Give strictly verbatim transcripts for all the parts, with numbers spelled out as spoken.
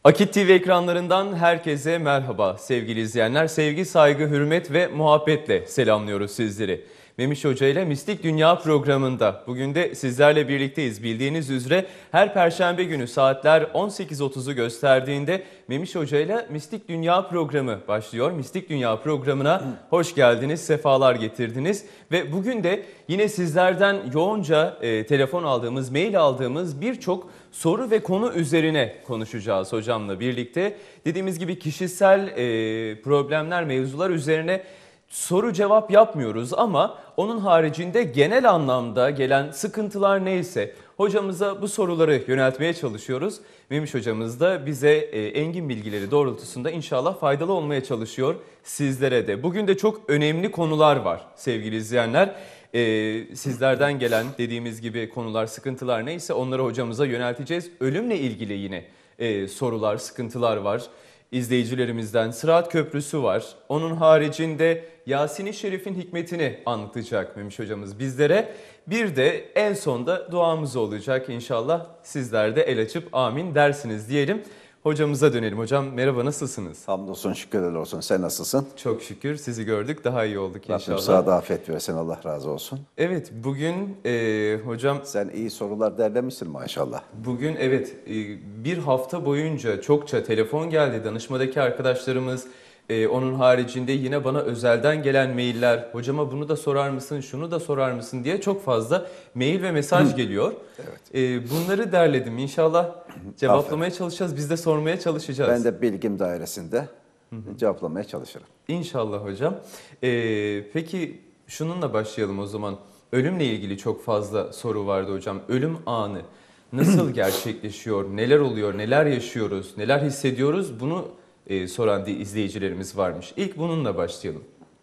Akit T V ekranlarından herkese merhaba sevgili izleyenler. Sevgi, saygı, hürmet ve muhabbetle selamlıyoruz sizleri. Memiş Hoca ile Mistik Dünya programında bugün de sizlerle birlikteyiz. Bildiğiniz üzere her perşembe günü saatler on sekiz otuzu gösterdiğinde Memiş Hoca ile Mistik Dünya programı başlıyor. Mistik Dünya programına hoş geldiniz, sefalar getirdiniz. Ve bugün de yine sizlerden yoğunca e, telefon aldığımız, mail aldığımız birçok soru ve konu üzerine konuşacağız hocamla birlikte. Dediğimiz gibi kişisel e, problemler, mevzular üzerine soru cevap yapmıyoruz ama onun haricinde genel anlamda gelen sıkıntılar neyse hocamıza bu soruları yöneltmeye çalışıyoruz. Memiş hocamız da bize e, engin bilgileri doğrultusunda inşallah faydalı olmaya çalışıyor sizlere de. Bugün de çok önemli konular var sevgili izleyenler. Ee, sizlerden gelen dediğimiz gibi konular, sıkıntılar neyse onları hocamıza yönelteceğiz. Ölümle ilgili yine e, sorular, sıkıntılar var. İzleyicilerimizden Sırat Köprüsü var. Onun haricinde Yasin-i Şerif'in hikmetini anlatacak Memiş hocamız bizlere. Bir de en sonda duamız olacak inşallah. Sizler de el açıp amin dersiniz diyelim. Hocamıza dönelim. Hocam merhaba, nasılsınız? Hamdolsun, şükürler olsun. Sen nasılsın? Çok şükür, sizi gördük, daha iyi olduk inşallah. Rabbim sağda afiyet versin, Allah razı olsun. Evet, bugün e, hocam... Sen iyi sorular derlemişsin maşallah. Bugün evet e, bir hafta boyunca çokça telefon geldi. Danışmadaki arkadaşlarımız, e, onun haricinde yine bana özelden gelen mailler. Hocama bunu da sorar mısın, şunu da sorar mısın diye çok fazla mail ve mesaj geliyor. Evet. E, bunları derledim. İnşallah cevaplamaya Aferin. çalışacağız. Biz de sormaya çalışacağız. Ben de bilgim dairesinde cevaplamaya çalışırım. İnşallah hocam. E, peki şununla başlayalım o zaman. Ölümle ilgili çok fazla soru vardı hocam. Ölüm anı nasıl gerçekleşiyor, neler oluyor, neler yaşıyoruz, neler hissediyoruz? Bunu e, soran izleyicilerimiz varmış. İlk bununla başlayalım.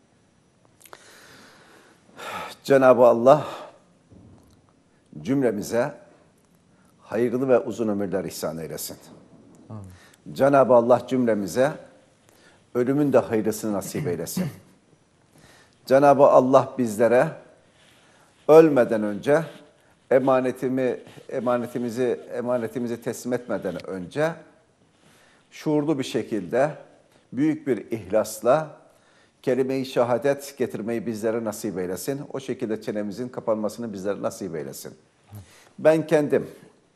Cenab-ı Allah cümlemize hayırlı ve uzun ömürler ihsan eylesin. Amin. Cenab-ı Allah cümlemize ölümün de hayırlısını nasip eylesin. Cenab-ı Allah bizlere ölmeden önce emanetimi emanetimizi emanetimizi teslim etmeden önce şuurlu bir şekilde büyük bir ihlasla kelime-i şehadet getirmeyi bizlere nasip eylesin. O şekilde çenemizin kapanmasını bizlere nasip eylesin. Ben kendim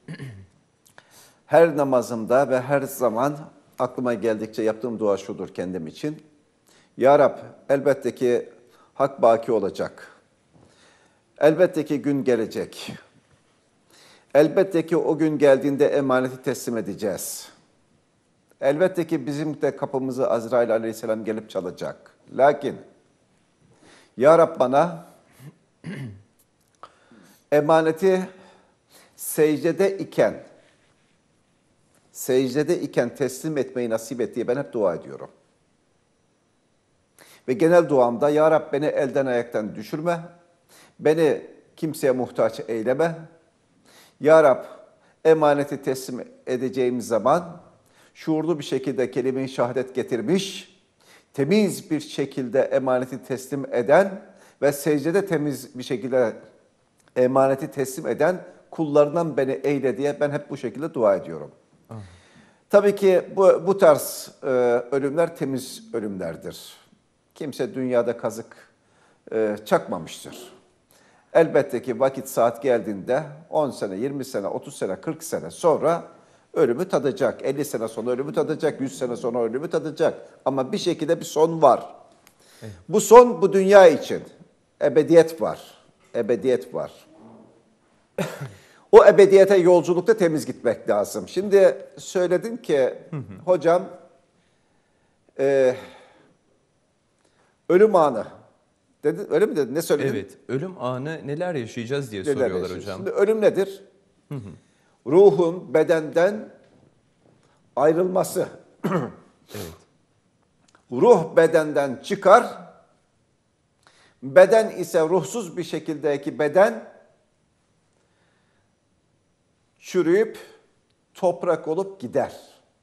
her namazımda ve her zaman aklıma geldikçe yaptığım dua şudur kendim için. Ya Rab, elbette ki hak baki olacak. Elbette ki gün gelecek. Elbette ki o gün geldiğinde emaneti teslim edeceğiz. Elbette ki bizim de kapımızı Azrail aleyhisselam gelip çalacak. Lakin Ya Rab bana emaneti secdede iken secdede iken teslim etmeyi nasip et diye ben hep dua ediyorum. Ve genel duamda Ya Rab beni elden ayaktan düşürme. Beni kimseye muhtaç eyleme. Ya Rab, emaneti teslim edeceğimiz zaman şuurlu bir şekilde kelime-i şehadet getirmiş, temiz bir şekilde emaneti teslim eden ve secdede temiz bir şekilde emaneti teslim eden kullarından beni eyle diye ben hep bu şekilde dua ediyorum. Ah. Tabii ki bu, bu tarz e, ölümler temiz ölümlerdir. Kimse dünyada kazık e, çakmamıştır. Elbette ki vakit saat geldiğinde on sene, yirmi sene, otuz sene, kırk sene sonra ölümü tadacak. elli sene sonra ölümü tadacak, yüz sene sonra ölümü tadacak. Ama bir şekilde bir son var. Evet. Bu son bu dünya için. Ebediyet var. Ebediyet var. O ebediyete yolculukta temiz gitmek lazım. Şimdi söyledin ki hocam e, ölüm anı. Dedi, öyle mi dedin? Ne söyledin? Evet. Ölüm anı neler yaşayacağız diye neler soruyorlar yaşayacağız? Hocam. Şimdi ölüm nedir? Hı hı. Ruhun bedenden ayrılması. Evet. Ruh bedenden çıkar. Beden ise ruhsuz bir şekildeki beden çürüyüp toprak olup gider.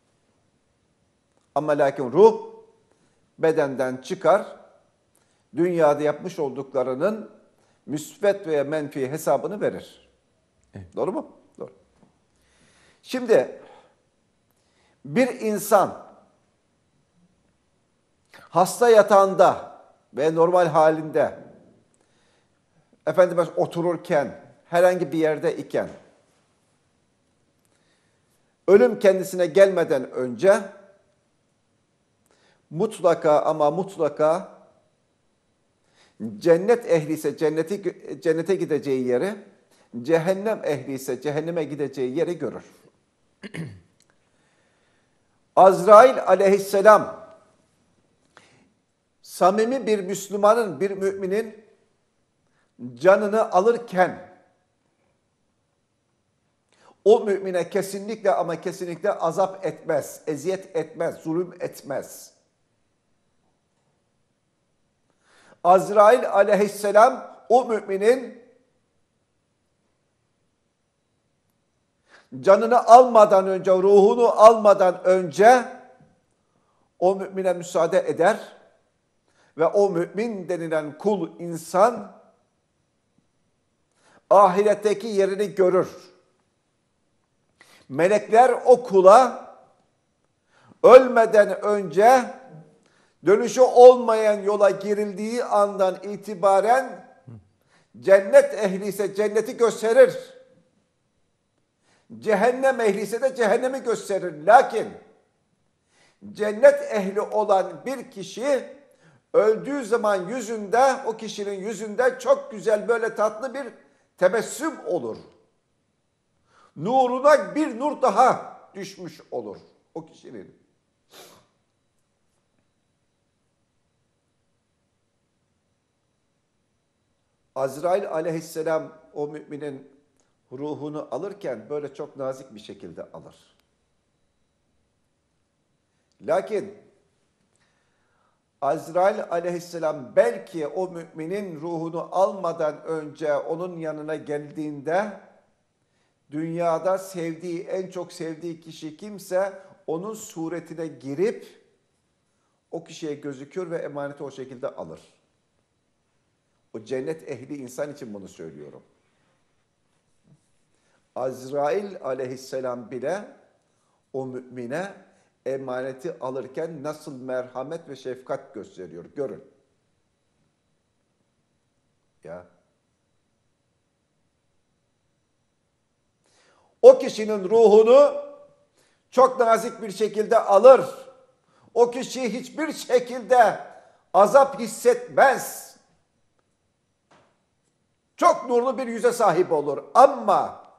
Ama lakin ruh bedenden çıkar. Dünyada yapmış olduklarının müsbet veya menfi hesabını verir. Evet. Doğru mu? Doğru. Şimdi Bir insan hasta yatağında ve normal halinde efendime otururken, herhangi bir yerde iken, ölüm kendisine gelmeden önce mutlaka ama mutlaka cennet ehli ise cenneti, cennete gideceği yeri, cehennem ehli ise cehenneme gideceği yeri görür. Azrail aleyhisselam samimi bir Müslümanın, bir müminin canını alırken o mümine kesinlikle ama kesinlikle azap etmez, eziyet etmez, zulüm etmez. Azrail aleyhisselam o müminin canını almadan önce, ruhunu almadan önce o mümine müsaade eder ve o mümin denilen kul insan ahiretteki yerini görür. Melekler o kula ölmeden önce dönüşü olmayan yola girildiği andan itibaren cennet ehli ise cenneti gösterir. Cehennem ehli ise de cehennemi gösterir. Lakin cennet ehli olan bir kişi öldüğü zaman yüzünde, o kişinin yüzünde çok güzel böyle tatlı bir tebessüm olur. Nuruna bir nur daha düşmüş olur o kişinin. Azrail aleyhisselam o müminin ruhunu alırken böyle çok nazik bir şekilde alır. Lakin Azrail aleyhisselam belki o müminin ruhunu almadan önce onun yanına geldiğinde dünyada sevdiği, en çok sevdiği kişi kimse onun suretine girip o kişiye gözükür ve emaneti o şekilde alır. O cennet ehli insan için bunu söylüyorum. Azrail aleyhisselam bile o mümine emaneti alırken nasıl merhamet ve şefkat gösteriyor. Görün. Ya. O kişinin ruhunu çok nazik bir şekilde alır. O kişi hiçbir şekilde azap hissetmez. Çok nurlu bir yüze sahip olur. Ama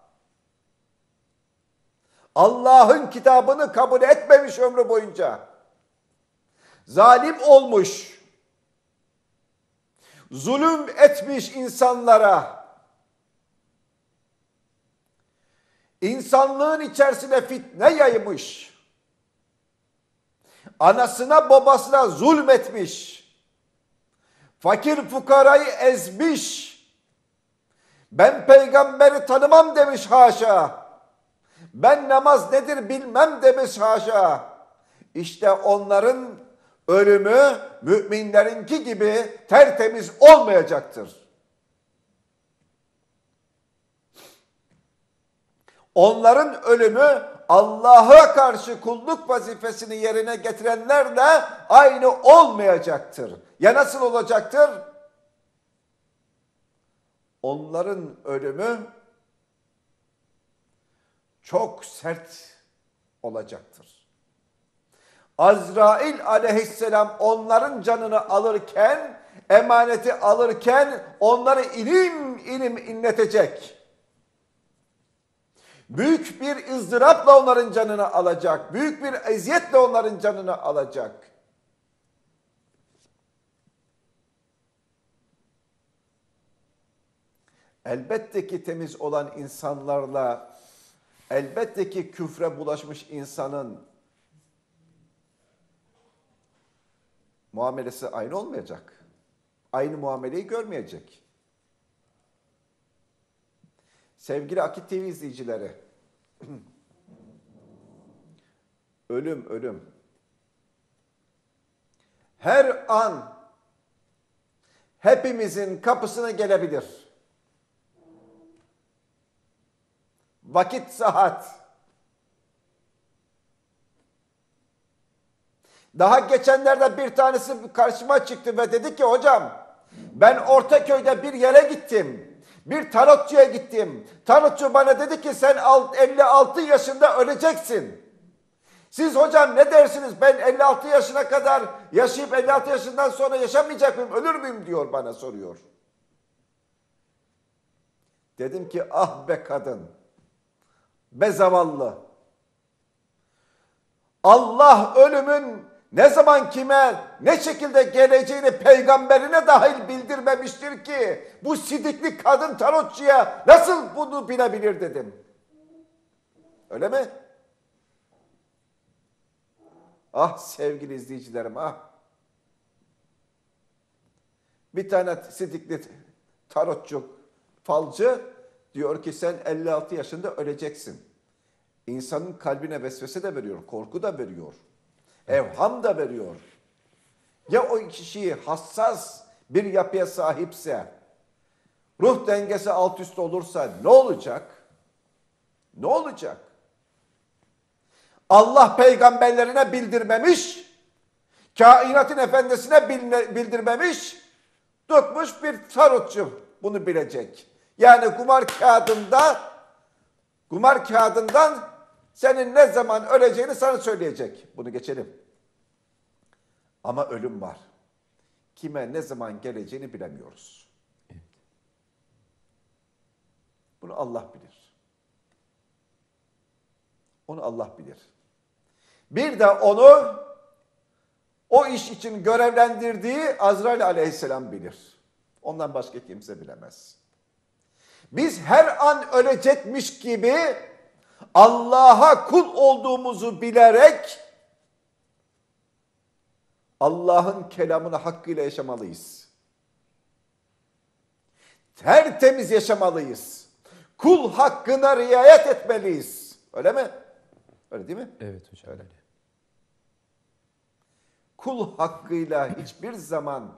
Allah'ın kitabını kabul etmemiş ömrü boyunca. Zalim olmuş. Zulüm etmiş insanlara. İnsanlığın içerisine fitne yaymış. Anasına babasına zulmetmiş. Fakir fukarayı ezmiş. Ben peygamberi tanımam demiş haşa. Ben namaz nedir bilmem demiş haşa. İşte onların ölümü müminlerinki gibi tertemiz olmayacaktır. Onların ölümü Allah'a karşı kulluk vazifesini yerine getirenlerle aynı olmayacaktır. Ya nasıl olacaktır? Onların ölümü çok sert olacaktır. Azrail aleyhisselam onların canını alırken, emaneti alırken onları ilim ilim inletecek. Büyük bir ızdırapla onların canını alacak. Büyük bir eziyetle onların canını alacak. Elbette ki temiz olan insanlarla, elbette ki küfre bulaşmış insanın muamelesi aynı olmayacak. Aynı muameleyi görmeyecek. Sevgili Akit T V izleyicileri, ölüm ölüm. Her an hepimizin kapısına gelebilir. Vakit saat. Daha geçenlerde bir tanesi karşıma çıktı ve dedi ki hocam ben Ortaköy'de bir yere gittim. Bir tarotçuya gittim. Tarotçu bana dedi ki sen elli altı yaşında öleceksin. Siz hocam ne dersiniz? Ben elli altı yaşına kadar yaşayıp elli altı yaşından sonra yaşamayacak mıyım? Ölür müyüm diyor bana soruyor. Dedim ki ah be kadın. Be zavallı. Allah ölümün ne zaman kime ne şekilde geleceğini peygamberine dahil bildirmemiştir ki bu sidikli kadın tarotçuya nasıl bunu bilebilir dedim. Öyle mi? Ah sevgili izleyicilerim ah. Bir tane sidikli tarotçu, falcı diyor ki sen elli altı yaşında öleceksin. İnsanın kalbine vesvese de veriyor, korku da veriyor. Evham da veriyor. Ya o kişiyi hassas bir yapıya sahipse, ruh dengesi alt üst olursa ne olacak? Ne olacak? Allah peygamberlerine bildirmemiş, kainatın efendisine bildirmemiş, tutmuş bir tarotçu bunu bilecek. Yani kumar kağıdında, kumar kağıdından senin ne zaman öleceğini sana söyleyecek. Bunu geçelim. Ama ölüm var. Kime ne zaman geleceğini bilemiyoruz. Bunu Allah bilir. Onu Allah bilir. Bir de onu o iş için görevlendirdiği Azrail aleyhisselam bilir. Ondan başka kimse bilemez. Biz her an ölecekmiş gibi Allah'a kul olduğumuzu bilerek Allah'ın kelamını hakkıyla yaşamalıyız. Tertemiz yaşamalıyız. Kul hakkına riayet etmeliyiz. Öyle mi? Öyle değil mi? Evet hocam. Öyle. Kul hakkıyla hiçbir zaman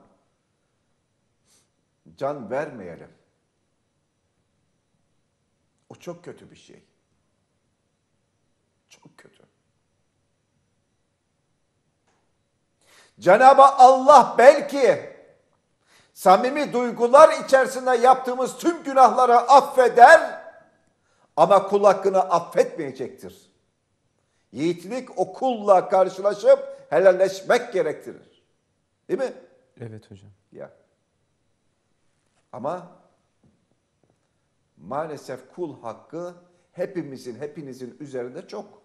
can vermeyelim. O çok kötü bir şey. Çok kötü. Cenab-ı Allah belki samimi duygular içerisinde yaptığımız tüm günahları affeder ama kul hakkını affetmeyecektir. Yiğitlik o kulla karşılaşıp helalleşmek gerektirir. Değil mi? Evet hocam. Ya. Ama maalesef kul hakkı hepimizin, hepinizin üzerinde çok.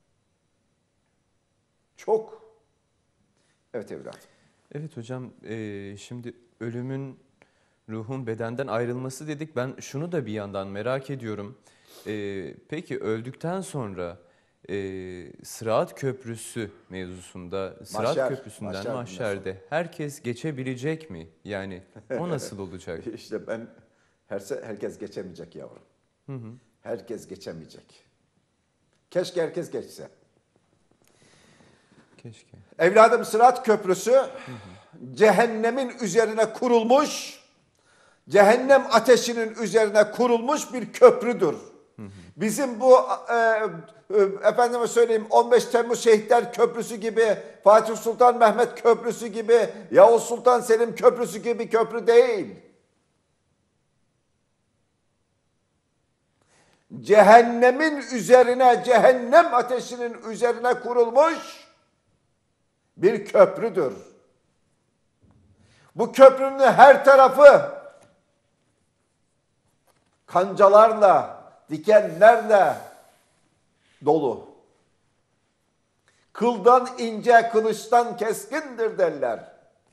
Çok. Evet evladım. Evet hocam, e, şimdi ölümün, ruhun bedenden ayrılması dedik. Ben şunu da bir yandan merak ediyorum. E, peki öldükten sonra e, Sırat Köprüsü mevzusunda, Sırat Mahşer, Köprüsünden mahşer mahşerde herkes geçebilecek mi? Yani o nasıl olacak? İşte ben herse herkes geçemeyecek yavrum. Hı hı. Herkes geçemeyecek. Keşke herkes geçse. Keşke. Evladım Sırat Köprüsü hı hı. cehennemin üzerine kurulmuş, cehennem ateşinin üzerine kurulmuş bir köprüdür. Hı hı. Bizim bu e, e, efendime söyleyeyim on beş Temmuz Şehitler Köprüsü gibi, Fatih Sultan Mehmet Köprüsü gibi, Yavuz Sultan Selim Köprüsü gibi köprü değil. Cehennemin üzerine, cehennem ateşinin üzerine kurulmuş bir köprüdür. Bu köprünün her tarafı kancalarla, dikenlerle dolu. Kıldan ince, kılıçtan keskindir derler.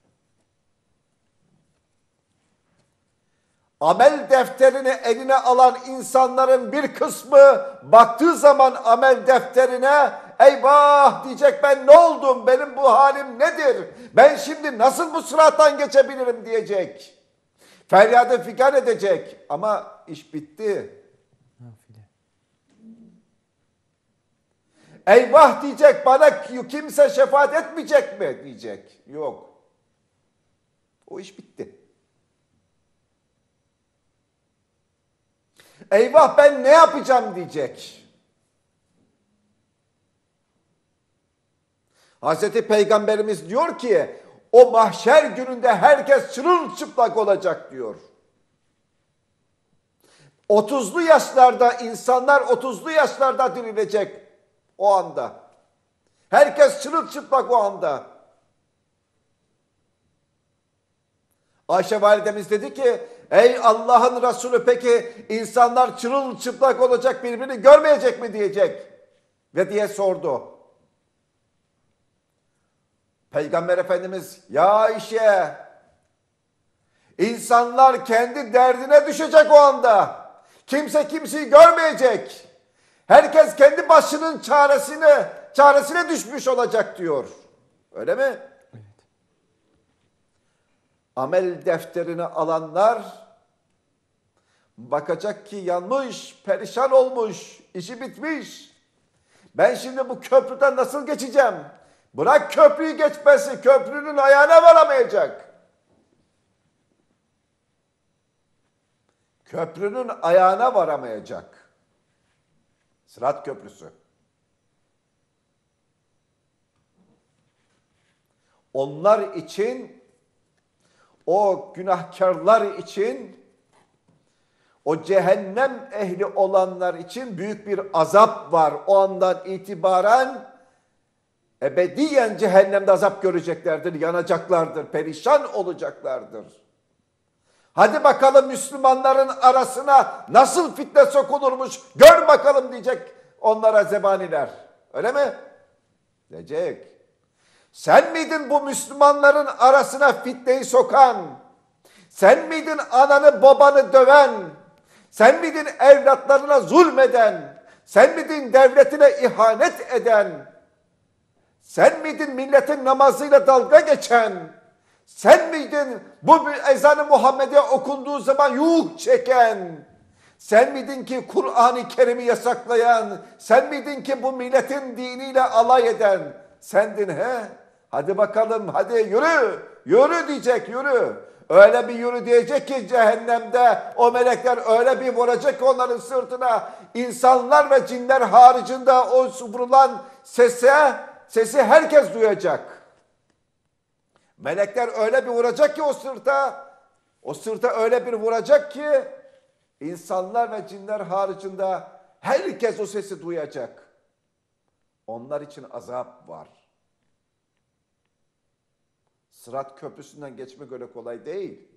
Amel defterini eline alan insanların bir kısmı baktığı zaman amel defterine eyvah diyecek, ben ne oldum, benim bu halim nedir, ben şimdi nasıl bu sırattan geçebilirim diyecek. Feryadı figan edecek ama iş bitti. Eyvah diyecek, bana kimse şefaat etmeyecek mi diyecek. Yok. O iş bitti. Eyvah ben ne yapacağım diyecek. Hazreti Peygamberimiz diyor ki o mahşer gününde herkes çırılçıplak olacak diyor. otuzlu yaşlarda insanlar otuzlu yaşlarda dirilecek o anda. Herkes çırılçıplak o anda. Ayşe validemiz dedi ki ey Allah'ın Resulü peki insanlar çırılçıplak olacak birbirini görmeyecek mi diyecek. Ve diye sordu. Peygamber Efendimiz ya Ayşe insanlar kendi derdine düşecek o anda. Kimse kimseyi görmeyecek. Herkes kendi başının çaresine, çaresine düşmüş olacak diyor. Öyle mi? Evet. Amel defterini alanlar bakacak ki yanmış, perişan olmuş, işi bitmiş. Ben şimdi bu köprüden nasıl geçeceğim? Bırak köprüyü geçmesi, köprünün ayağına varamayacak. Köprünün ayağına varamayacak. Sırat Köprüsü. Onlar için, o günahkarlar için, o cehennem ehli olanlar için büyük bir azap var. O andan itibaren ebediyen cehennemde azap göreceklerdir, yanacaklardır, perişan olacaklardır. Hadi bakalım Müslümanların arasına nasıl fitne sokulurmuş gör bakalım diyecek onlara zebaniler. Öyle mi? Diyecek. Sen miydin bu Müslümanların arasına fitneyi sokan? Sen miydin ananı babanı döven? Sen miydin evlatlarına zulmeden? Sen miydin devletine ihanet eden? Sen miydin milletin namazıyla dalga geçen? Sen miydin bu ezan-ı Muhammediye okunduğu zaman yuh çeken? Sen miydin ki Kur'an-ı Kerim'i yasaklayan? Sen miydin ki bu milletin diniyle alay eden? Sendin he? Hadi bakalım hadi yürü, yürü diyecek yürü. Öyle bir yürü diyecek ki cehennemde o melekler öyle bir vuracak ki onların sırtına. İnsanlar ve cinler haricinde o vurulan sese, sesi herkes duyacak. Melekler öyle bir vuracak ki o sırta, o sırta öyle bir vuracak ki insanlar ve cinler haricinde herkes o sesi duyacak. Onlar için azap var. Sırat Köprüsü'nden geçmek öyle kolay değil.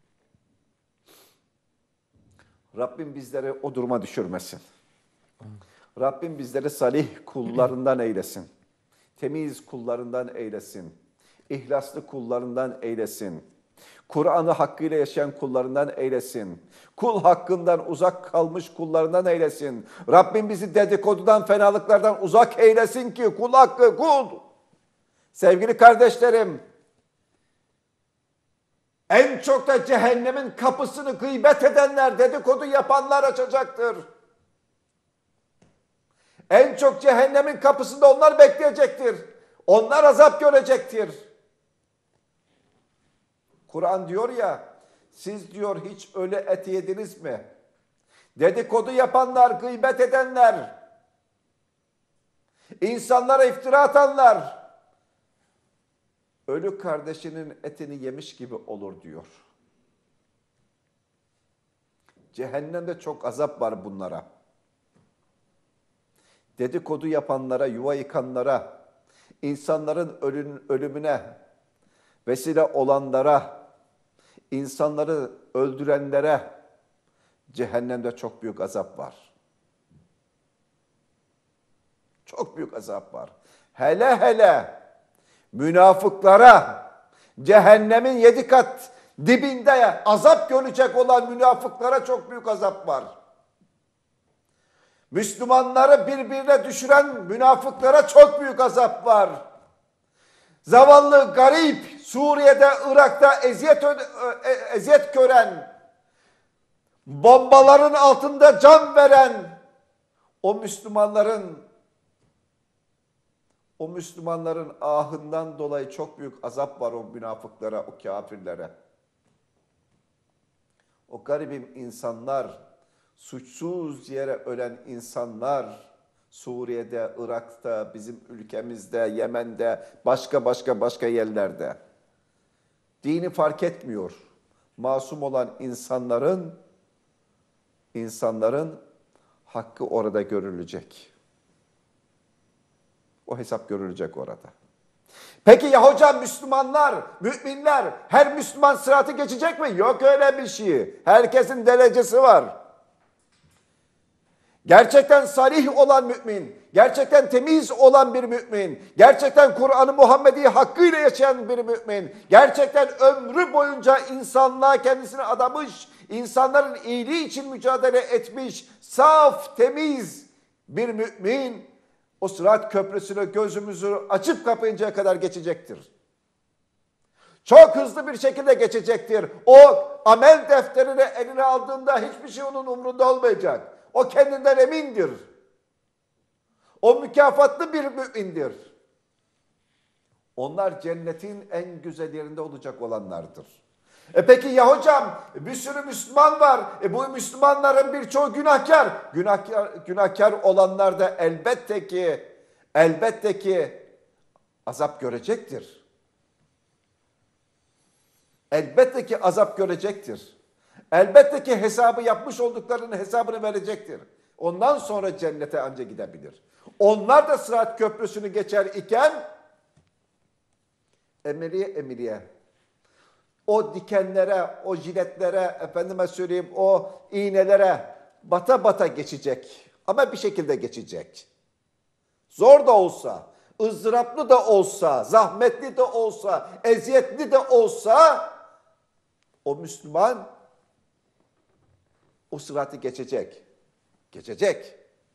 Rabbim bizleri o duruma düşürmesin. Rabbim bizleri salih kullarından eylesin. Temiz kullarından eylesin. İhlaslı kullarından eylesin. Kur'an'ı hakkıyla yaşayan kullarından eylesin. Kul hakkından uzak kalmış kullarından eylesin. Rabbim bizi dedikodudan, fenalıklardan uzak eylesin ki kul hakkı kul. Sevgili kardeşlerim, en çok da cehennemin kapısını gıybet edenler, dedikodu yapanlar açacaktır. En çok cehennemin kapısında onlar bekleyecektir. Onlar azap görecektir. Kur'an diyor ya, siz diyor hiç öyle et yediniz mi? Dedikodu yapanlar, gıybet edenler, insanlara iftira atanlar, ölü kardeşinin etini yemiş gibi olur diyor. Cehennemde çok azap var bunlara. Dedikodu yapanlara, yuva yıkanlara, insanların ölümüne vesile olanlara, insanları öldürenlere cehennemde çok büyük azap var. Çok büyük azap var. Hele hele münafıklara, cehennemin yedi kat dibinde azap görecek olan münafıklara çok büyük azap var. Müslümanları birbirine düşüren münafıklara çok büyük azap var. Zavallı, garip, Suriye'de, Irak'ta eziyet, eziyet gören, bombaların altında can veren o Müslümanların o Müslümanların ahından dolayı çok büyük azap var o münafıklara, o kafirlere. O garibim insanlar, suçsuz yere ölen insanlar, Suriye'de, Irak'ta, bizim ülkemizde, Yemen'de, başka başka başka yerlerde. Dini fark etmiyor. Masum olan insanların insanların hakkı orada görülecek. O hesap görülecek orada. Peki ya hocam Müslümanlar, müminler, her Müslüman sıratı geçecek mi? Yok öyle bir şey. Herkesin derecesi var. Gerçekten salih olan mümin, gerçekten temiz olan bir mümin, gerçekten Kur'an-ı Muhammedi hakkıyla yaşayan bir mümin, gerçekten ömrü boyunca insanlığa kendisini adamış, insanların iyiliği için mücadele etmiş, saf, temiz bir mümin, o Sırat Köprüsü'nü gözümüzü açıp kapayıncaya kadar geçecektir. Çok hızlı bir şekilde geçecektir. O amel defterini eline aldığında hiçbir şey onun umrunda olmayacak. O kendinden emindir. O mükafatlı bir mümindir. Onlar cennetin en güzel yerinde olacak olanlardır. E peki ya hocam bir sürü Müslüman var. E bu Müslümanların birçoğu günahkar. Günahkar, günahkar olanlar da elbette ki elbette ki azap görecektir. Elbette ki azap görecektir. Elbette ki hesabı yapmış olduklarının hesabını verecektir. Ondan sonra cennete anca gidebilir. Onlar da Sırat Köprüsü'nü geçer iken emiriye emiriye o dikenlere, o jiletlere, efendime söyleyeyim o iğnelere bata bata geçecek. Ama bir şekilde geçecek. Zor da olsa, ızdıraplı da olsa, zahmetli de olsa, eziyetli de olsa o Müslüman o sıratı geçecek. Geçecek.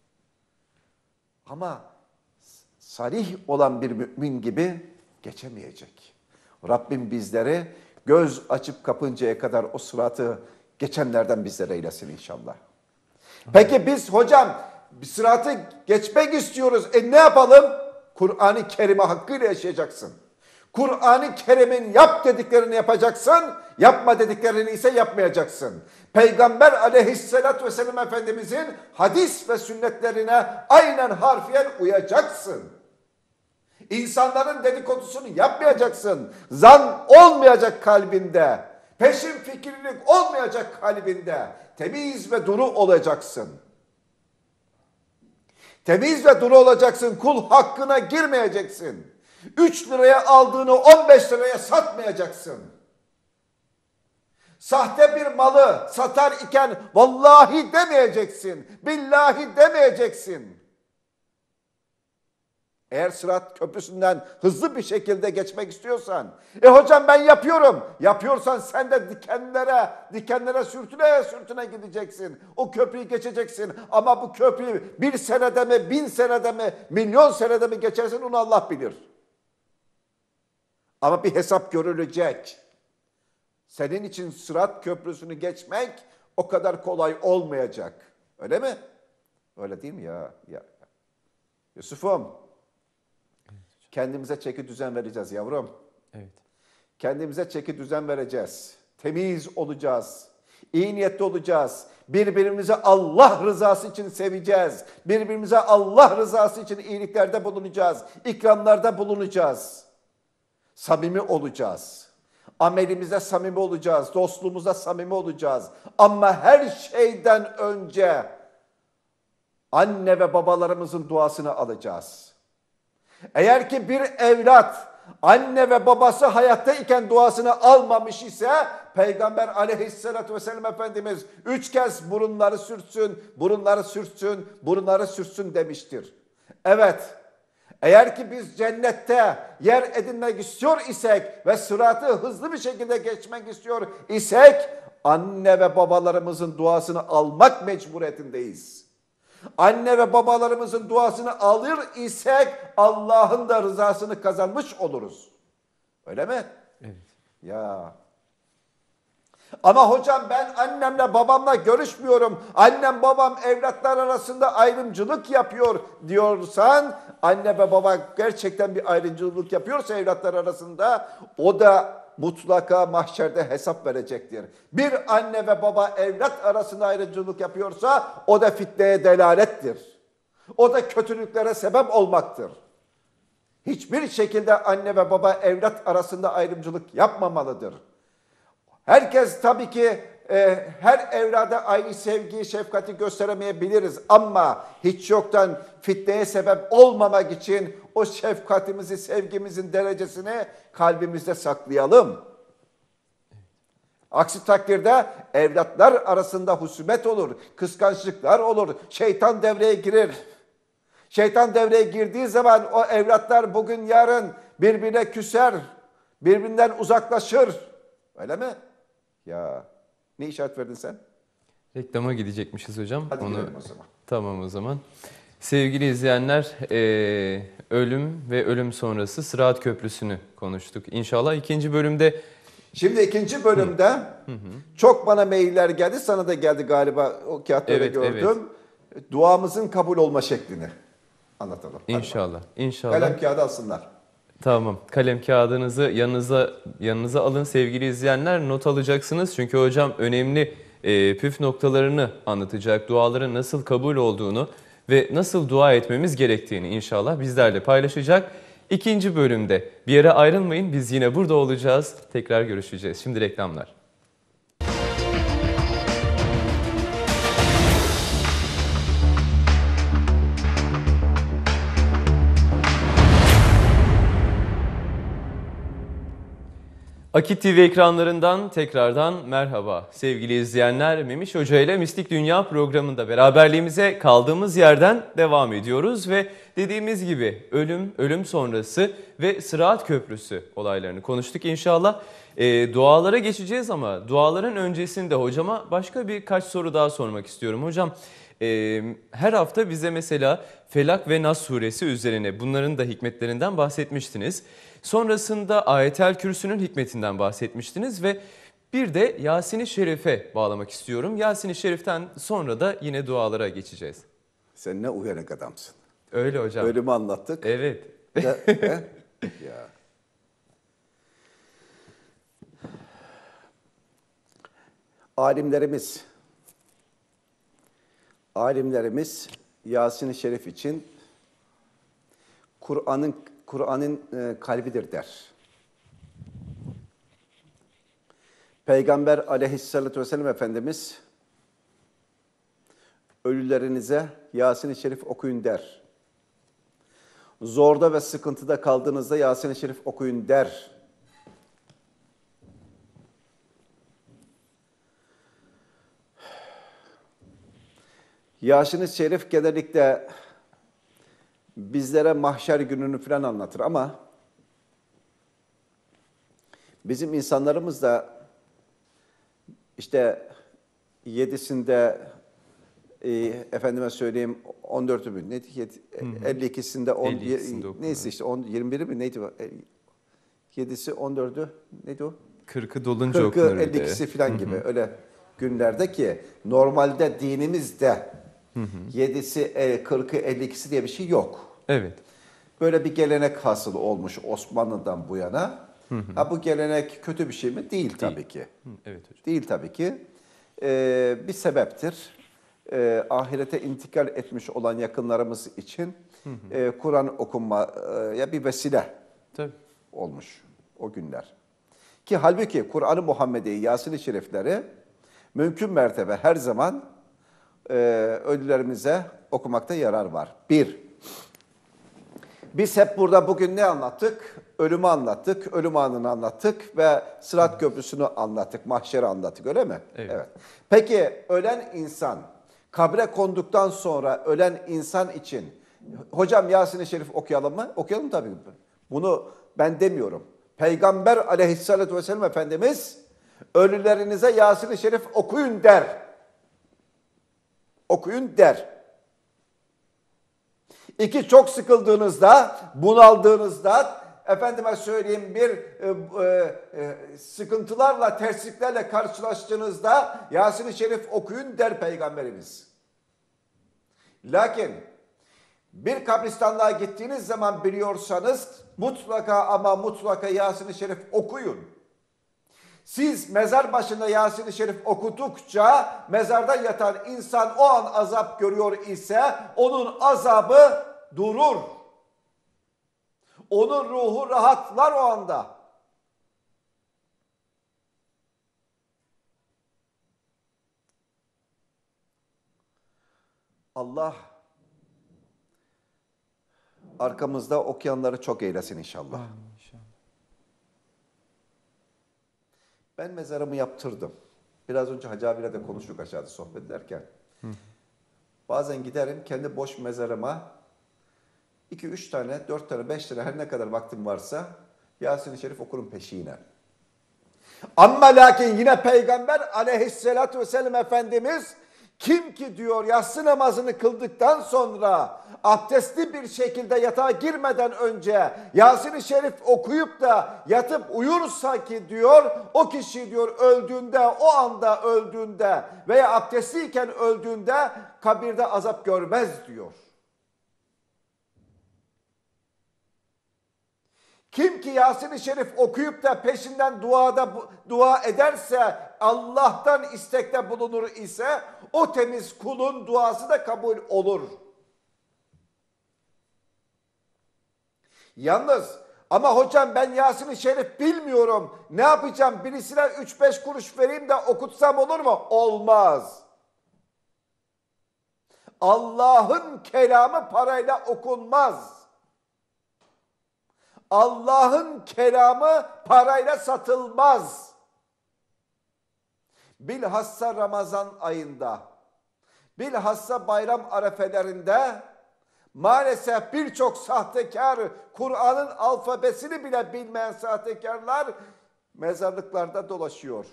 Ama salih olan bir mümin gibi geçemeyecek. Rabbim bizleri göz açıp kapıncaya kadar o sıratı geçenlerden bizlere eylesin inşallah. Peki biz hocam bir sıratı geçmek istiyoruz. E ne yapalım? Kur'an-ı Kerim'e hakkıyla yaşayacaksın. Kur'an-ı Kerim'in yap dediklerini yapacaksın, yapma dediklerini ise yapmayacaksın. Peygamber aleyhissalatü vesselam Efendimizin hadis ve sünnetlerine aynen harfiyen uyacaksın. İnsanların dedikodusunu yapmayacaksın. Zan olmayacak kalbinde. Peşin fikirlilik olmayacak kalbinde. Temiz ve duru olacaksın. Temiz ve duru olacaksın. Kul hakkına girmeyeceksin. üç liraya aldığını on beş liraya satmayacaksın. Sahte bir malı satar iken vallahi demeyeceksin. Billahi demeyeceksin. Eğer Sırat Köprüsü'nden hızlı bir şekilde geçmek istiyorsan, e hocam ben yapıyorum. Yapıyorsan sen de dikenlere, dikenlere sürtüne sürtüne gideceksin. O köprüyü geçeceksin. Ama bu köprüyü bir senede mi, bin senede mi, milyon senede mi geçersin onu Allah bilir. Ama bir hesap görülecek. Senin için Sırat Köprüsü'nü geçmek o kadar kolay olmayacak. Öyle mi? Öyle değil mi ya? ya. Yusuf'um. Kendimize çeki düzen vereceğiz yavrum. Evet. Kendimize çeki düzen vereceğiz. Temiz olacağız. İyi niyetli olacağız. Birbirimizi Allah rızası için seveceğiz. Birbirimize Allah rızası için iyiliklerde bulunacağız. İkramlarda bulunacağız. Samimi olacağız. Amelimize samimi olacağız. Dostluğumuza samimi olacağız. Ama her şeyden önce anne ve babalarımızın duasını alacağız. Eğer ki bir evlat anne ve babası hayattayken duasını almamış ise Peygamber aleyhissalatü vesselam Efendimiz üç kez burunları sürtsün, burunları sürtsün, burunları sürtsün demiştir. Evet, eğer ki biz cennette yer edinmek istiyor isek ve sıratı hızlı bir şekilde geçmek istiyor isek anne ve babalarımızın duasını almak mecburiyetindeyiz. Anne ve babalarımızın duasını alır isek Allah'ın da rızasını kazanmış oluruz. Öyle mi? Evet. Ya. Ama hocam ben annemle babamla görüşmüyorum. Annem babam evlatlar arasında ayrımcılık yapıyor diyorsan anne ve baba gerçekten bir ayrımcılık yapıyorsa evlatlar arasında o da mutlaka mahşerde hesap verecektir. Bir anne ve baba evlat arasında ayrımcılık yapıyorsa o da fitneye delalettir. O da kötülüklere sebep olmaktır. Hiçbir şekilde anne ve baba evlat arasında ayrımcılık yapmamalıdır. Herkes tabii ki e, her evrada aynı sevgiyi, şefkati gösteremeyebiliriz ama hiç yoktan fitneye sebep olmamak için o şefkatimizi, sevgimizin derecesini kalbimizde saklayalım. Aksi takdirde evlatlar arasında husumet olur, kıskançlıklar olur, şeytan devreye girer. Şeytan devreye girdiği zaman o evlatlar bugün yarın birbirine küser, birbirinden uzaklaşır. Öyle mi? Ya ne işaret verdin sen? Reklama gidecekmişiz hocam. Hadi Onu... gidelim o zaman. Tamam o zaman. Sevgili izleyenler, e, ölüm ve ölüm sonrası Sırat Köprüsü'nü konuştuk. İnşallah ikinci bölümde... Şimdi ikinci bölümde hı. Hı hı. çok bana mailler geldi, sana da geldi galiba, o kağıtları evet, gördüm. Evet. Duamızın kabul olma şeklini anlatalım. İnşallah, inşallah. Kalem kağıdı alsınlar. Tamam, kalem kağıdınızı yanınıza yanınıza alın sevgili izleyenler, not alacaksınız. Çünkü hocam önemli e, püf noktalarını anlatacak, duaların nasıl kabul olduğunu ve nasıl dua etmemiz gerektiğini inşallah bizlerle paylaşacak. İkinci bölümde bir yere ayrılmayın, biz yine burada olacağız. Tekrar görüşeceğiz. Şimdi reklamlar. Akit T V ekranlarından tekrardan merhaba sevgili izleyenler. Memiş Hoca ile Mistik Dünya programında beraberliğimize kaldığımız yerden devam ediyoruz ve dediğimiz gibi ölüm, ölüm sonrası ve Sırat Köprüsü olaylarını konuştuk inşallah. E, dualara geçeceğiz ama duaların öncesinde hocama başka birkaç soru daha sormak istiyorum. Hocam e, her hafta bize mesela Felak ve Nas suresi üzerine bunların da hikmetlerinden bahsetmiştiniz. Sonrasında Ayetel Kürsü'nün hikmetinden bahsetmiştiniz ve bir de Yasin-i Şerif'e bağlamak istiyorum. Yasin-i Şerif'ten sonra da yine dualara geçeceğiz. Sen ne uyanık adamsın. Öyle hocam. Öyle mi anlattık? Evet. De, he? Ya. Alimlerimiz, alimlerimiz Yasin-i Şerif için Kur'an'ın Kur'an'ın e, kalbidir der. Peygamber aleyhissalatü vesselam Efendimiz ölülerinize Yasin-i Şerif okuyun der. Zorda ve sıkıntıda kaldığınızda Yasin-i Şerif okuyun der. Yasin-i Şerif genellikle bizlere mahşer gününü falan anlatır ama bizim insanlarımız da işte yedisinde e, efendime söyleyeyim on dördü mü neydi? elli ikisinde on neyse işte on yirmi biri mi neydi? yedisi on dördü neydi o? kırkı dolunca okunur. kırkı elli ikisi falan gibi öyle günlerde ki normalde dinimizde yedisi kırkı elli ikisi diye bir şey yok. Evet. Böyle bir gelenek hasıl olmuş Osmanlı'dan bu yana. Hı hı. Ha, bu gelenek kötü bir şey mi? Değil, Değil. tabii ki. Hı, evet hocam. Değil tabii ki. Ee, bir sebeptir. Ee, ahirete intikal etmiş olan yakınlarımız için hı hı. E, Kur'an okunmaya bir vesile tabii. olmuş o günler. Ki halbuki Kur'an-ı Muhammedi, Yasin-i Şerifleri mümkün mertebe her zaman e, ölülerimize okumakta yarar var. Bir, biz hep burada bugün ne anlattık? Ölümü anlattık, ölüm anını anlattık ve Sırat Köprüsü'nü anlattık, mahşeri anlattık öyle mi? Evet. Evet. Peki ölen insan, kabre konduktan sonra ölen insan için, hocam Yasin-i Şerif okuyalım mı? Okuyalım tabii. Bunu ben demiyorum. Peygamber aleyhissalatü vesselam Efendimiz ölülerinize Yasin-i Şerif okuyun der. Okuyun der. İki, çok sıkıldığınızda, bunaldığınızda, efendime söyleyeyim bir e, e, sıkıntılarla, tersliklerle karşılaştığınızda Yasin-i Şerif okuyun der Peygamberimiz. Lakin bir kabristanlığa gittiğiniz zaman biliyorsanız mutlaka ama mutlaka Yasin-i Şerif okuyun. Siz mezar başında Yasin-i Şerif okudukça mezarda yatan insan o an azap görüyor ise onun azabı durur. Onun ruhu rahatlar o anda. Allah arkamızda okuyanları çok eylesin inşallah. Ben mezarımı yaptırdım. Biraz önce Hacı abiyle de konuştuk aşağıda sohbet ederken. Hı. Bazen giderim kendi boş mezarıma iki üç tane, dört tane, beş tane her ne kadar vaktim varsa Yasin-i Şerif okurum peşine. Ama lakin yine Peygamber aleyhissalatü vesselam Efendimiz kim ki diyor yatsı namazını kıldıktan sonra abdestli bir şekilde yatağa girmeden önce Yasin-i Şerif okuyup da yatıp uyursa ki diyor o kişi diyor öldüğünde o anda öldüğünde veya abdestliyken öldüğünde kabirde azap görmez diyor. Kim ki Yasin-i Şerif okuyup da peşinden duada dua ederse, Allah'tan istekte bulunur ise o temiz kulun duası da kabul olur. Yalnız ama hocam ben Yasin-i Şerif bilmiyorum. Ne yapacağım? Birisine üç beş kuruş vereyim de okutsam olur mu? Olmaz. Allah'ın kelamı parayla okunmaz. Allah'ın kelamı parayla satılmaz. Bilhassa Ramazan ayında, bilhassa bayram arefelerinde maalesef birçok sahtekar, Kur'an'ın alfabesini bile bilmeyen sahtekarlar mezarlıklarda dolaşıyor.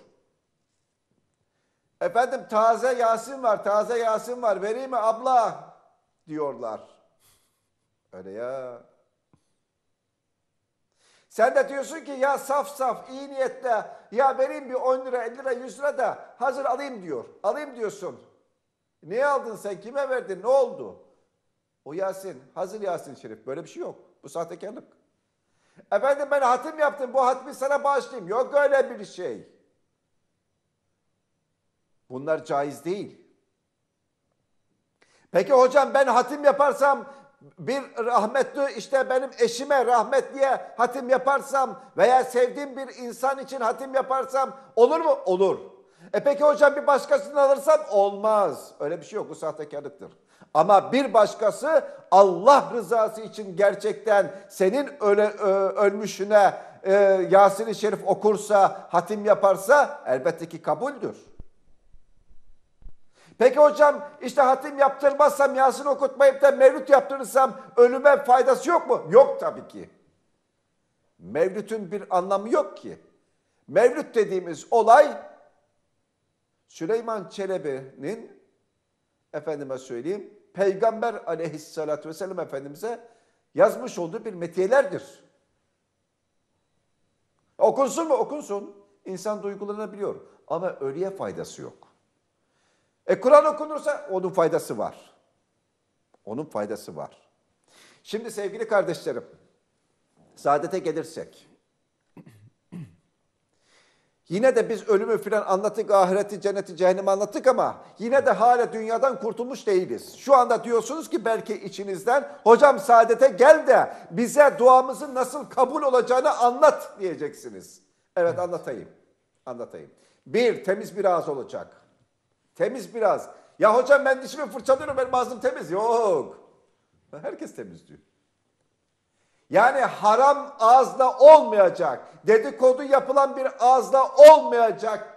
Efendim taze Yasin var, taze Yasin var, vereyim mi abla diyorlar. Öyle ya. Sen de diyorsun ki ya saf saf iyi niyetle ya vereyim bir on lira elli lira yüz lira da hazır alayım diyor. Alayım diyorsun. Niye aldın sen? Kime verdin? Ne oldu? O Yasin, hazır Yasin Şerif. Böyle bir şey yok. Bu sahtekarlık. Efendim ben hatim yaptım. Bu hatmi sana bağışlayayım. Yok öyle bir şey. Bunlar caiz değil. Peki hocam ben hatim yaparsam bir rahmetli işte benim eşime rahmetliye hatim yaparsam veya sevdiğim bir insan için hatim yaparsam olur mu? Olur. E peki hocam bir başkasını alırsam olmaz. Öyle bir şey yok. Bu sahtekarlıktır. Ama bir başkası Allah rızası için gerçekten senin öle, ölmüşüne e, Yasin-i Şerif okursa, hatim yaparsa elbette ki kabuldür. Peki hocam işte hatim yaptırmazsam, Yasin okutmayıp da mevlüt yaptırırsam ölüme faydası yok mu? Yok tabii ki. Mevlütün bir anlamı yok ki. Mevlüt dediğimiz olay Süleyman Çelebi'nin efendime söyleyeyim Peygamber aleyhissalatü vesselam Efendimiz'e yazmış olduğu bir metiyelerdir. Okunsun mu? Okunsun. İnsan duygulanabiliyor. Ama ölüye faydası yok. E Kur'an okunursa onun faydası var. Onun faydası var. Şimdi sevgili kardeşlerim, saadete gelirsek. Yine de biz ölümü filan anlattık, ahireti, cenneti, cehennemi anlattık ama yine de hala dünyadan kurtulmuş değiliz. Şu anda diyorsunuz ki belki içinizden, hocam saadete gel de bize duamızın nasıl kabul olacağını anlat diyeceksiniz. Evet anlatayım, anlatayım. Bir, temiz bir ağız olacak. Temiz bir ağız. Ya hocam ben dişimi fırçalıyorum, benim ağzım temiz. Yok. Herkes temiz diyor. Yani haram ağızla olmayacak. Dedikodu yapılan bir ağızla olmayacak.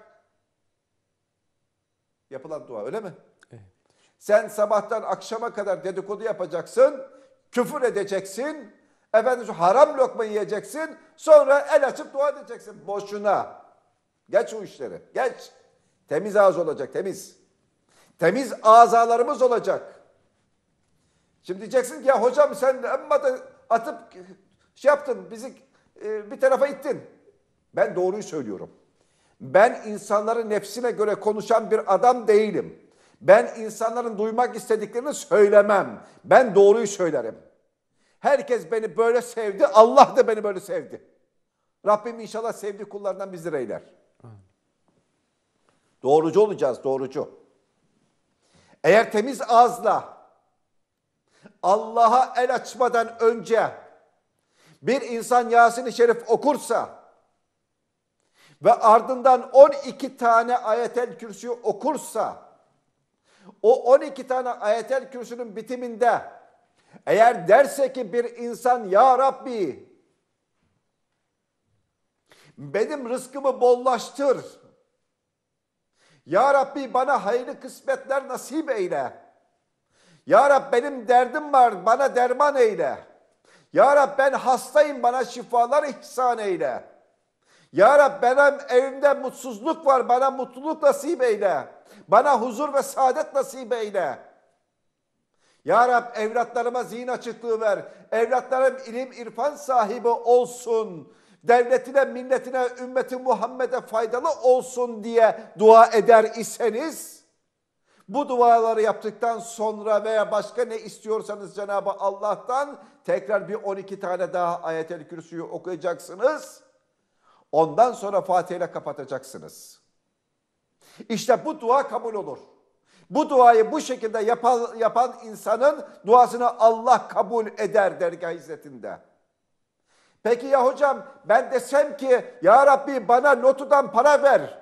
Yapılan dua öyle mi? Evet. Sen sabahtan akşama kadar dedikodu yapacaksın. Küfür edeceksin. Efendim haram lokma yiyeceksin. Sonra el açıp dua edeceksin. Boşuna. Geç o işleri. Geç. Temiz ağız olacak. Temiz. Temiz azalarımız olacak. Şimdi diyeceksin ki ya hocam sen amma da atıp şey yaptın, bizi e, bir tarafa ittin. Ben doğruyu söylüyorum. Ben insanların nefsine göre konuşan bir adam değilim. Ben insanların duymak istediklerini söylemem. Ben doğruyu söylerim. Herkes beni böyle sevdi, Allah da beni böyle sevdi. Rabbim inşallah sevdiği kullarından bizleri eyler. Amin. Doğrucu olacağız, doğrucu. Eğer temiz ağızla Allah'a el açmadan önce bir insan Yasin-i Şerif okursa ve ardından on iki tane Ayetel Kürsü okursa, o on iki tane Ayetel Kürsü'nün bitiminde eğer derse ki bir insan, Ya Rabbi benim rızkımı bollaştır, Ya Rabbi bana hayırlı kısmetler nasip eyle, Ya Rabbi benim derdim var bana derman eyle, Ya Rabbi ben hastayım bana şifalar ihsan eyle, Ya Rabbi benim evimde mutsuzluk var bana mutluluk nasip eyle, bana huzur ve saadet nasip eyle. Ya Rabbi evlatlarıma zihin açıklığı ver, evlatlarım ilim irfan sahibi olsun, devletine, milletine, ümmeti Muhammed'e faydalı olsun diye dua eder iseniz, bu duaları yaptıktan sonra veya başka ne istiyorsanız Cenab-ı Allah'tan tekrar bir on iki tane daha Ayetel Kürsü'yü okuyacaksınız. Ondan sonra Fatiha ile kapatacaksınız. İşte bu dua kabul olur. Bu duayı bu şekilde yapan, yapan insanın duasını Allah kabul eder dergâh izzetinde. Peki ya hocam ben desem ki Ya Rabbi bana lotodan para ver.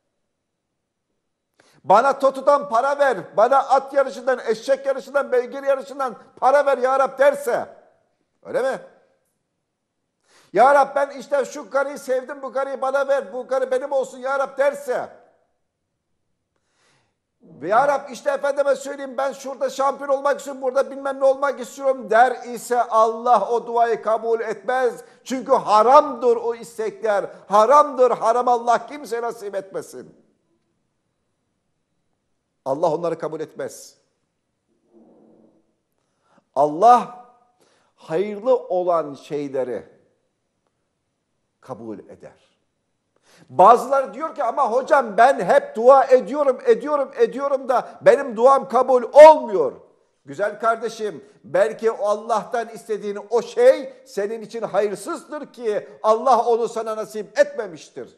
Bana totodan para ver. Bana at yarışından, eşek yarışından, beygir yarışından para ver Ya Rabbi derse. Öyle mi? Ya Rabbi ben işte şu karıyı sevdim, bu karıyı bana ver. Bu karı benim olsun Ya Rabbi derse. Ya Rabbi işte efendime söyleyeyim ben şurada şampiyon olmak istiyorum, burada bilmem ne olmak istiyorum der ise Allah o duayı kabul etmez. Çünkü haramdır o istekler. Haramdır, haram Allah kimseye nasip etmesin. Allah onları kabul etmez. Allah hayırlı olan şeyleri kabul eder. Bazıları diyor ki ama hocam ben hep dua ediyorum, ediyorum, ediyorum da benim duam kabul olmuyor. Güzel kardeşim, belki Allah'tan istediğin o şey senin için hayırsızdır ki Allah onu sana nasip etmemiştir.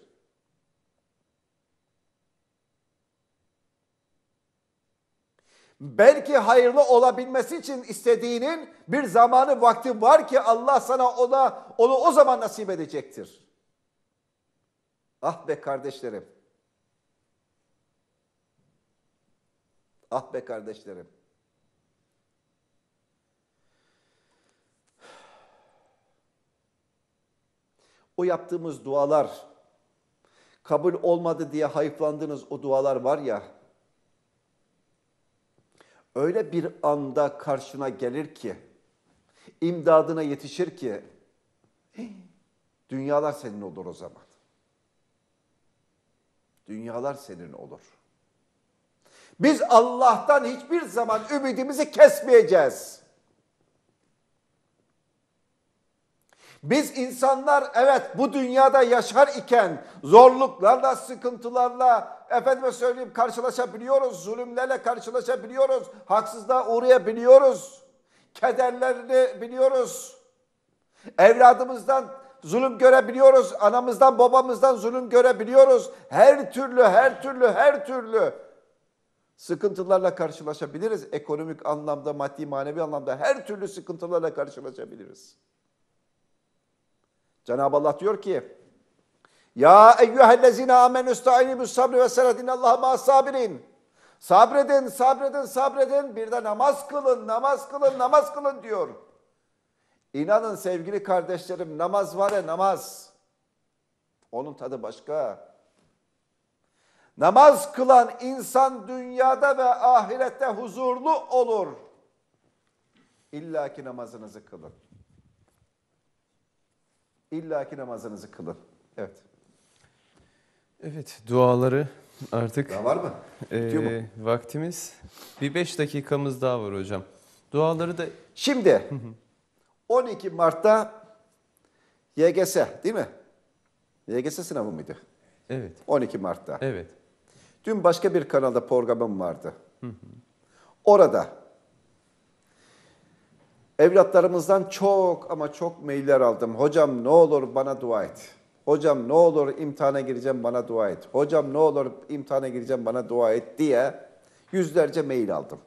Belki hayırlı olabilmesi için istediğinin bir zamanı, vakti var ki Allah sana ona onu o zaman nasip edecektir. Ah be kardeşlerim. Ah be kardeşlerim. O yaptığımız dualar, kabul olmadı diye hayıflandığınız o dualar var ya, öyle bir anda karşına gelir ki, imdadına yetişir ki, dünyalar senin olur o zaman. Dünyalar senin olur. Biz Allah'tan hiçbir zaman ümidimizi kesmeyeceğiz. Biz insanlar evet bu dünyada yaşar iken zorluklarla, sıkıntılarla, efendime söyleyeyim karşılaşabiliyoruz, zulümlerle karşılaşabiliyoruz, haksızlığa uğrayabiliyoruz, kederlerini biliyoruz, evladımızdan zulüm görebiliyoruz, anamızdan babamızdan zulüm görebiliyoruz, her türlü, her türlü, her türlü sıkıntılarla karşılaşabiliriz, ekonomik anlamda, maddi manevi anlamda her türlü sıkıntılarla karşılaşabiliriz. Cenab-ı Allah diyor ki, Ya eyyühellezine amenü sta'ini bis sabri ve selat innallaha ma'as sabirin. Sabredin, sabredin, sabredin. Bir de namaz kılın, namaz kılın, namaz kılın diyor. İnanın sevgili kardeşlerim, namaz var ya namaz. Onun tadı başka. Namaz kılan insan dünyada ve ahirette huzurlu olur. İlla ki namazınızı kılın. İlla ki namazınızı kılın. Evet. Evet, duaları artık Daha var mı? Bitiyor mu? e, vaktimiz bir beş dakikamız daha var hocam. Duaları da Şimdi on iki Mart'ta Y G S değil mi? Y G S sınavı mıydı? evet. on iki Mart'ta. Evet. Dün başka bir kanalda programım vardı. Hı hı. Orada evlatlarımızdan çok ama çok mailler aldım. Hocam ne olur bana dua et. Hocam ne olur imtihana gireceğim bana dua et. Hocam ne olur imtihana gireceğim bana dua et diye yüzlerce mail aldım.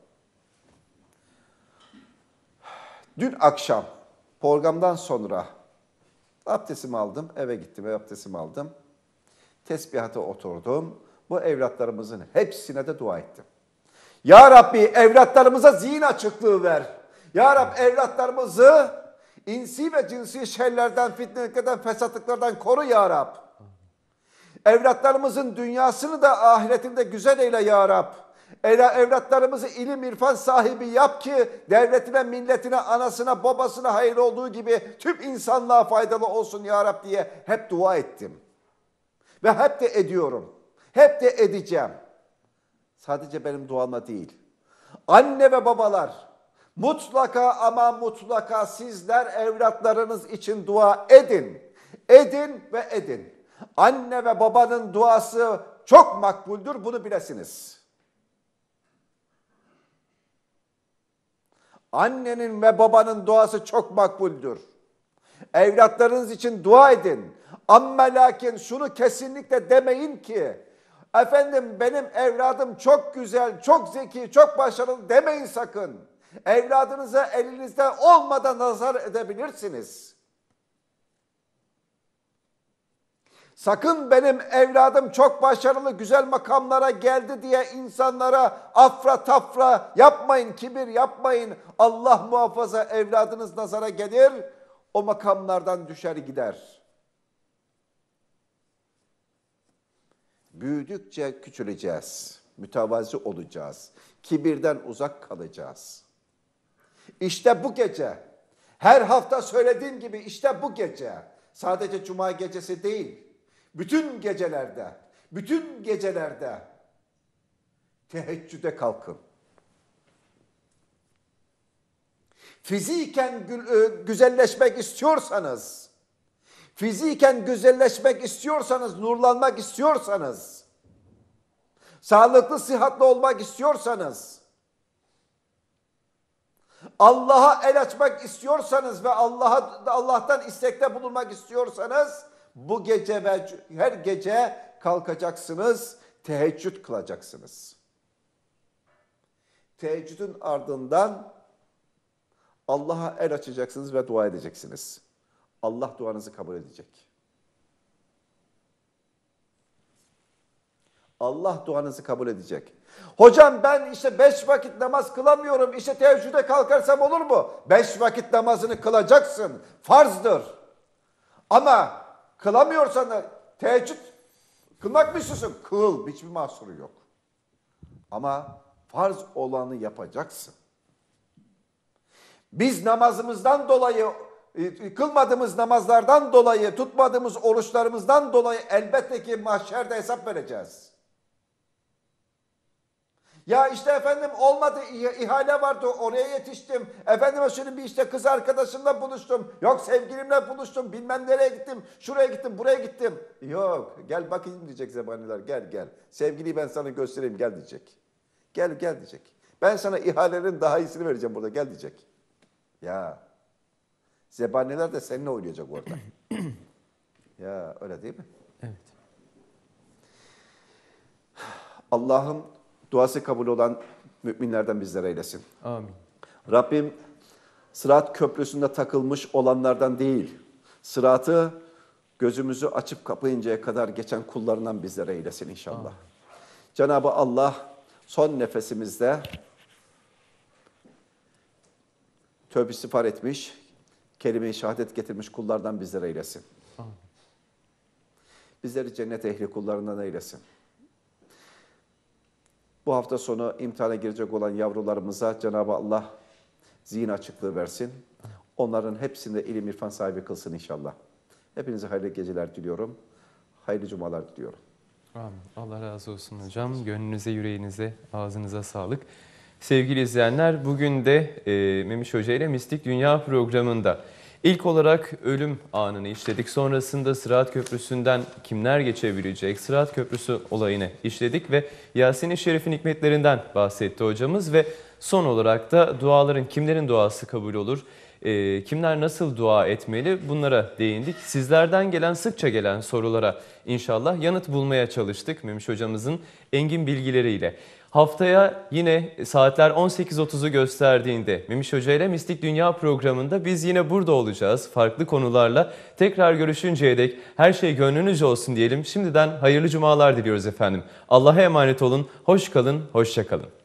Dün akşam programdan sonra abdestimi aldım, eve gittim, ev abdestimi aldım. Tesbihata oturdum. Bu evlatlarımızın hepsine de dua ettim. Ya Rabbi evlatlarımıza zihin açıklığı ver. Ya Rabbi evlatlarımızı insi ve cinsi şerlerden, fitnelerden, fesatlıklardan koru Ya Rab. Evlatlarımızın dünyasını da ahiretinde güzel eyle Ya Rab. Evlatlarımızı ilim irfan sahibi yap ki devletine, milletine, anasına, babasına hayırlı olduğu gibi tüm insanlığa faydalı olsun Ya Rab diye hep dua ettim. Ve hep de ediyorum. Hep de edeceğim. Sadece benim duamla değil. Anne ve babalar mutlaka ama mutlaka sizler evlatlarınız için dua edin. Edin ve edin. Anne ve babanın duası çok makbuldür, bunu bilesiniz. Annenin ve babanın duası çok makbuldür. Evlatlarınız için dua edin. Amma lakin şunu kesinlikle demeyin ki, efendim benim evladım çok güzel, çok zeki, çok başarılı demeyin sakın. Evladınıza elinizde olmadan nazar edebilirsiniz. Sakın benim evladım çok başarılı, güzel makamlara geldi diye insanlara afra tafra yapmayın, kibir yapmayın. Allah muhafaza evladınız nazara gelir, o makamlardan düşer gider. Büyüdükçe küçüleceğiz, mütevazi olacağız, kibirden uzak kalacağız. İşte bu gece, her hafta söylediğim gibi işte bu gece, sadece cuma gecesi değil, bütün gecelerde, bütün gecelerde teheccüde kalkın. Fiziken güzelleşmek istiyorsanız, fiziken güzelleşmek istiyorsanız, nurlanmak istiyorsanız, sağlıklı, sıhhatli olmak istiyorsanız, Allah'a el açmak istiyorsanız ve Allah'a Allah'tan istekte bulunmak istiyorsanız, bu gece ve her gece kalkacaksınız, teheccüd kılacaksınız. Teheccüdün ardından Allah'a el açacaksınız ve dua edeceksiniz. Allah duanızı kabul edecek. Allah duanızı kabul edecek. Hocam ben işte beş vakit namaz kılamıyorum, işte teheccüde kalkarsam olur mu? Beş vakit namazını kılacaksın, farzdır. Ama kılamıyorsan da teheccüd kılmak mı istiyorsun? Kıl, hiçbir mahsuru yok. Ama farz olanı yapacaksın. Biz namazımızdan dolayı, kılmadığımız namazlardan dolayı, tutmadığımız oruçlarımızdan dolayı elbette ki mahşerde hesap vereceğiz. Ya işte efendim olmadı, ihale vardı, oraya yetiştim. Efendime söyleyeyim bir işte kız arkadaşımla buluştum. Yok sevgilimle buluştum, bilmem nereye gittim, şuraya gittim, buraya gittim. Yok, gel bakayım diyecek zebaniler, gel gel. Sevgiliyi ben sana göstereyim, gel diyecek. Gel gel diyecek. Ben sana ihalelerin daha iyisini vereceğim burada, gel diyecek. Ya zebaniler de seninle oynayacak orada. Ya öyle değil mi? Evet. Allah'ım duası kabul olan müminlerden bizlere eylesin. Amin. Rabbim Sırat Köprüsü'nde takılmış olanlardan değil, sıratı gözümüzü açıp kapayıncaya kadar geçen kullarından bizlere eylesin inşallah. Amin. Cenab-ı Allah son nefesimizde tövbe istiğfar etmiş, kelime-i şehadet getirmiş kullardan bizlere eylesin. Amin. Bizleri cennet ehli kullarından eylesin. Bu hafta sonu imtihana girecek olan yavrularımıza Cenab-ı Allah zihin açıklığı versin. Onların hepsinde ilim irfan sahibi kılsın inşallah. Hepinize hayırlı geceler diliyorum. Hayırlı cumalar diliyorum. Amin. Allah razı olsun hocam. Gönlünüze, yüreğinize, ağzınıza sağlık. Sevgili izleyenler, bugün de e, Memiş Hoca ile Mistik Dünya programında İlk olarak ölüm anını işledik. Sonrasında Sırat Köprüsü'nden kimler geçebilecek? Sırat Köprüsü olayını işledik ve Yasin-i Şerif'in hikmetlerinden bahsetti hocamız ve son olarak da duaların kimlerin duası kabul olur? e, kimler nasıl dua etmeli bunlara değindik. Sizlerden gelen sıkça gelen sorulara inşallah yanıt bulmaya çalıştık Memiş hocamızın engin bilgileriyle. Haftaya yine saatler on sekiz otuzu gösterdiğinde Memiş Hoca ile Mistik Dünya programında biz yine burada olacağız. Farklı konularla tekrar görüşünceye dek her şey gönlünüzce olsun diyelim. Şimdiden hayırlı cumalar diliyoruz efendim. Allah'a emanet olun, hoş kalın, hoşça kalın.